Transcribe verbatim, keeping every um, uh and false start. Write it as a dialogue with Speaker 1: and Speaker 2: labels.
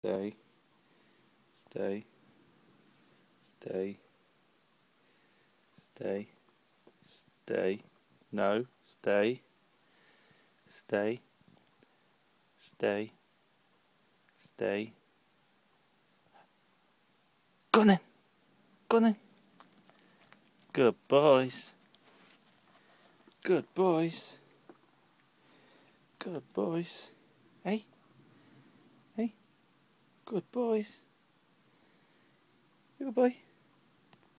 Speaker 1: Stay. Stay. Stay. Stay. Stay. No. Stay. Stay. Stay. Stay. Go on then. Go on then. Good boys. Good boys. Good boys. Hey? Hey? Good boys. Good boy.